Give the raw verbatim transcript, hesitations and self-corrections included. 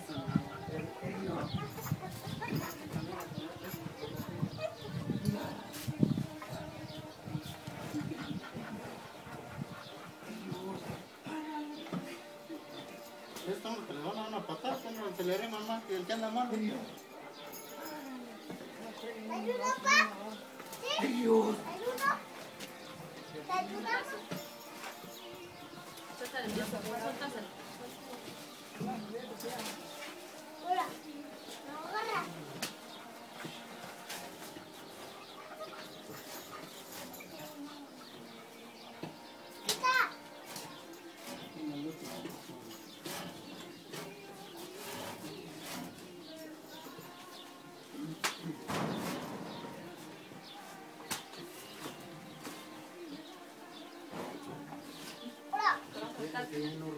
Estamos que les van a dar una patada, cuando se le haré mamá, que el que anda mal. Ayuda, papá. Ayuda. ¿Te ayudamos? Suéltale, suéltale. Hola. No agarra. Hola. Que no